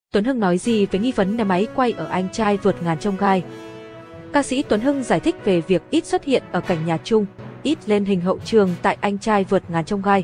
Tuấn Hưng nói gì về nghi vấn nhà máy quay ở Anh Trai Vượt Ngàn Chông Gai? Ca sĩ Tuấn Hưng giải thích về việc ít xuất hiện ở cảnh nhà chung, ít lên hình hậu trường tại Anh Trai Vượt Ngàn Chông Gai.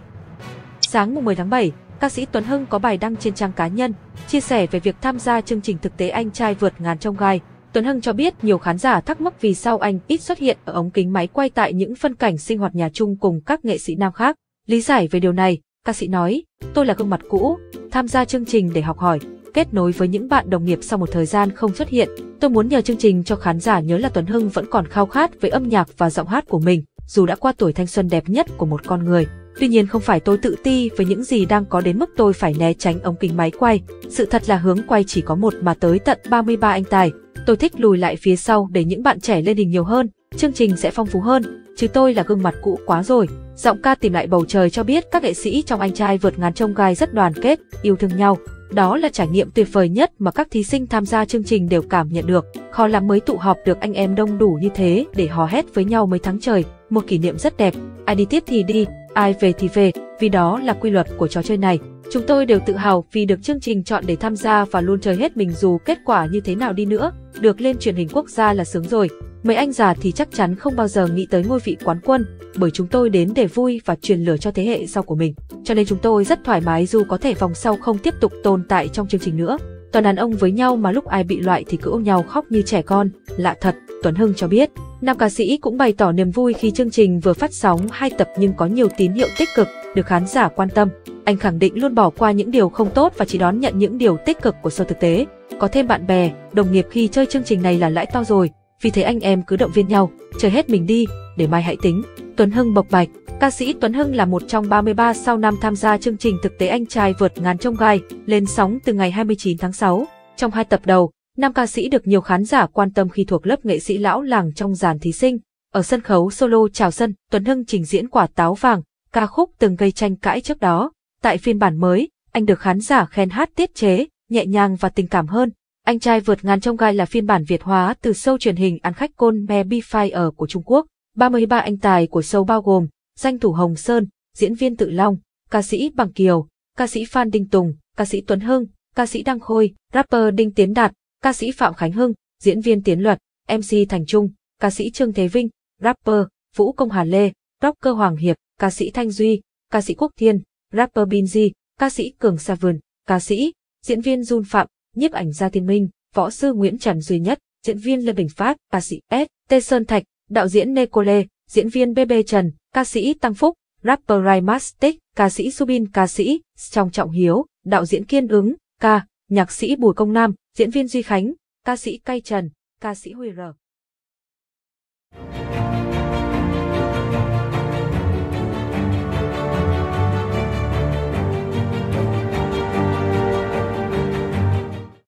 Sáng 10 tháng 7, ca sĩ Tuấn Hưng có bài đăng trên trang cá nhân, chia sẻ về việc tham gia chương trình thực tế Anh Trai Vượt Ngàn Chông Gai. Tuấn Hưng cho biết nhiều khán giả thắc mắc vì sao anh ít xuất hiện ở ống kính máy quay tại những phân cảnh sinh hoạt nhà chung cùng các nghệ sĩ nam khác. Lý giải về điều này, ca sĩ nói, tôi là gương mặt cũ, tham gia chương trình để học hỏi, kết nối với những bạn đồng nghiệp sau một thời gian không xuất hiện. Tôi muốn nhờ chương trình cho khán giả nhớ là Tuấn Hưng vẫn còn khao khát với âm nhạc và giọng hát của mình, dù đã qua tuổi thanh xuân đẹp nhất của một con người. Tuy nhiên không phải tôi tự ti với những gì đang có đến mức tôi phải né tránh ống kính máy quay. Sự thật là hướng quay chỉ có một mà tới tận 33 anh tài. Tôi thích lùi lại phía sau để những bạn trẻ lên hình nhiều hơn, chương trình sẽ phong phú hơn, chứ tôi là gương mặt cũ quá rồi. Giọng ca Tìm Lại Bầu Trời cho biết các nghệ sĩ trong Anh Trai Vượt Ngàn Chông Gai rất đoàn kết, yêu thương nhau. Đó là trải nghiệm tuyệt vời nhất mà các thí sinh tham gia chương trình đều cảm nhận được. Khó lắm mới tụ họp được anh em đông đủ như thế để hò hét với nhau mấy tháng trời, một kỷ niệm rất đẹp. Ai đi tiếp thì đi, ai về thì về, vì đó là quy luật của trò chơi này. Chúng tôi đều tự hào vì được chương trình chọn để tham gia và luôn chơi hết mình dù kết quả như thế nào đi nữa. Được lên truyền hình quốc gia là sướng rồi. Mấy anh già thì chắc chắn không bao giờ nghĩ tới ngôi vị quán quân, bởi chúng tôi đến để vui và truyền lửa cho thế hệ sau của mình. Cho nên chúng tôi rất thoải mái dù có thể vòng sau không tiếp tục tồn tại trong chương trình nữa. Toàn đàn ông với nhau mà lúc ai bị loại thì cứ ôm nhau khóc như trẻ con, lạ thật, Tuấn Hưng cho biết. Nam ca sĩ cũng bày tỏ niềm vui khi chương trình vừa phát sóng 2 tập nhưng có nhiều tín hiệu tích cực, được khán giả quan tâm. Anh khẳng định luôn bỏ qua những điều không tốt và chỉ đón nhận những điều tích cực của show thực tế. Có thêm bạn bè, đồng nghiệp khi chơi chương trình này là lãi to rồi, vì thế anh em cứ động viên nhau, chơi hết mình đi, để mai hãy tính. Tuấn Hưng bộc bạch. Ca sĩ Tuấn Hưng là một trong 33 sao nam tham gia chương trình thực tế Anh Trai Vượt Ngàn Chông Gai, lên sóng từ ngày 29 tháng 6. Trong 2 tập đầu, nam ca sĩ được nhiều khán giả quan tâm khi thuộc lớp nghệ sĩ lão làng trong dàn thí sinh. Ở sân khấu solo chào sân, Tuấn Hưng trình diễn Quả Táo Vàng, ca khúc từng gây tranh cãi trước đó. Tại phiên bản mới, anh được khán giả khen hát tiết chế, nhẹ nhàng và tình cảm hơn. Anh Trai Vượt Ngàn Chông Gai là phiên bản Việt hóa từ show truyền hình ăn khách Con Me Be Fire của Trung Quốc. 33 anh tài của show bao gồm danh thủ Hồng Sơn, diễn viên Tự Long, ca sĩ Bằng Kiều, ca sĩ Phan Đình Tùng, ca sĩ Tuấn Hưng, ca sĩ Đăng Khôi, rapper Đinh Tiến Đạt, ca sĩ Phạm Khánh Hưng, diễn viên Tiến Luật, MC Thành Trung, ca sĩ Trương Thế Vinh, rapper Vũ Công Hà Lê, rocker Hoàng Hiệp, ca sĩ Thanh Duy, ca sĩ Quốc Thiên, rapper Binz, ca sĩ Cường Seven, ca sĩ, diễn viên Jun Phạm, nhiếp ảnh gia Tiên Minh, võ sư Nguyễn Trần Duy Nhất, diễn viên Lê Bình Phát, ca sĩ S. T. Sơn Thạch, đạo diễn Nicole, diễn viên BB Trần, ca sĩ Tăng Phúc, rapper Rhymastic, ca sĩ Subin, ca sĩ Trong Trọng Hiếu, đạo diễn Kiên Ứng, nhạc sĩ Bùi Công Nam, diễn viên Duy Khánh, ca sĩ Cay Trần, ca sĩ Huy R.